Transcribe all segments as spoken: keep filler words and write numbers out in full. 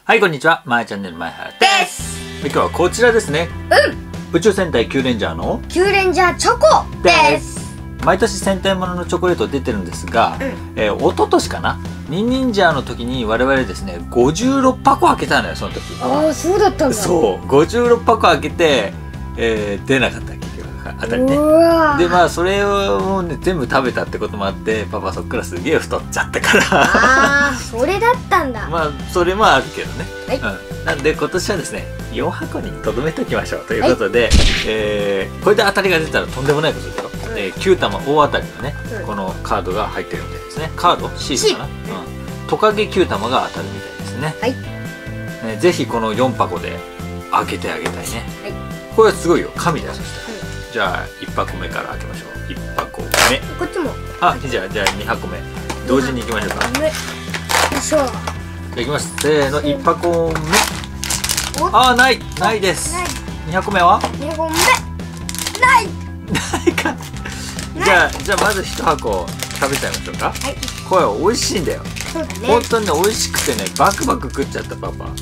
はい、こんにちは。まーチャンネル前原でです。今日はこちらですね。 うん。 宇宙戦隊キューレンジャーのキューレンジャーチョコです。 毎年戦隊もののチョコレート出てるんですが、 うん、 えー、一昨年かな、ニンニンジャーの時に我々ですね、ごじゅうろっぱこ開けたのよ、その時。 ああ、そうだったんだ。 そう、ごじゅうろっぱこ開けて、えー、出なかった、結局当たりね。 うわー。 で、まあそれを、ね、全部食べたってこともあって、パパそっからすげえ太っちゃったから。 ああ、それだったんだ。 まあそれもあるけどね。 はい。 うん、なんで今年はですね、よんはこにとどめておきましょうということで、はい、えー、これで当たりが出たらとんでもないことですよ。うん、えー、きゅう玉大当たりのね、うん、このカードが入ってるみたいですね。カードシールかな、うん、トカゲきゅう玉が当たるみたいですね。はい、ね、ぜひこのよん箱で開けてあげたいね。はい、これはすごいよ、神だよ。そしたら、うん、じゃあいっ箱目から開けましょう。いっ箱目、 こっちも、 あ、じゃあじゃあに箱目同時にいきましょうか。 よいしょ。じゃあいきます。せーの、いっ箱目。ああ、ないないです。に箱目はに箱目ないないか。じゃあじゃあまずいち箱食べちゃいましょうか。はい、これ美味しいんだよ。 そうだね、 本当にね、美味しくてね、バクバク食っちゃった。パパ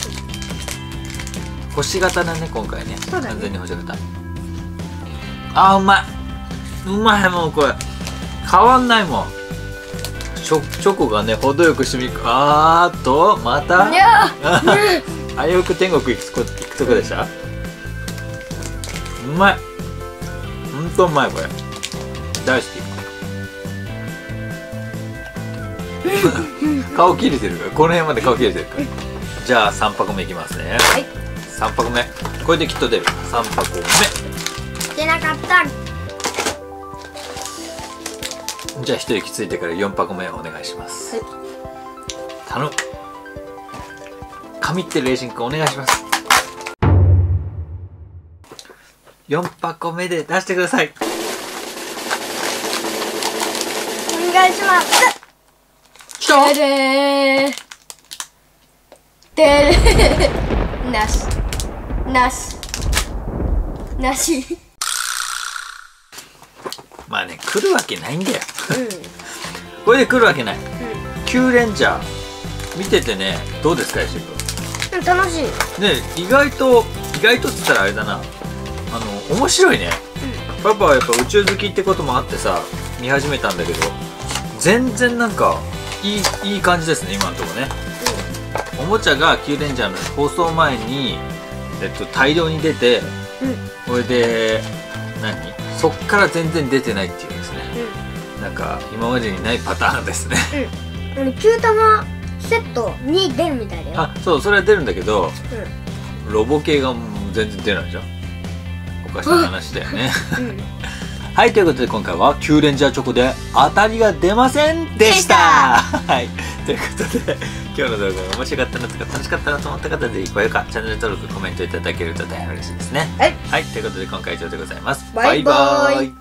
星型だね、今回ね。そうだね、完全に星型。あー、うまいうまい。もうこれ変わんないもん。チョ, チョコがね、程よく染み、あーっとまたあよく天国行くとこ行くとこでした。うまい、ほんとうまい。これ大好き顔切れてるから、この辺まで顔切れてるから。じゃあさん箱目いきますね。はい、さん箱目これできっと出る。さん箱目出なかった。 じゃあ一息ついてからよん箱目をお願いします。はい、頼む。神ってるレーシングお願いします。よん箱目で出してください。 お願いします。 きた。 でれーでれーなしなしなし。 まあね、来るわけないんだよ。 うん、 これで来るわけない。うん、キューレンジャー見ててね、どうですか、石井君。 楽しいね。意外と意外とっつったらあれだな、あの面白いね。うん、パパはやっぱ宇宙好きってこともあってさ、見始めたんだけど、全然なんかいいいい感じですね、今のところね。うん、おもちゃがキューレンジャーの放送前に、えっと、大量に出て、これ、うん、で何そっから全然出てないっていうですね、うん、なんか今までにないパターンですね。 うん、きゅう玉セットに出るみたいだよ。 あ、そう、それは出るんだけど、うん、ロボ系が全然出ないじゃん。おかしな話だよね。うん、はい、ということで今回はキューレンジャーチョコで当たりが出ませんでした。はい、ということで今日の動画が面白かったなとか楽しかったなと思った方はぜひ高評価、チャンネル登録、コメントいただけると大変嬉しいですね。はい、はい、ということで今回は以上でございます。 バイバーイ。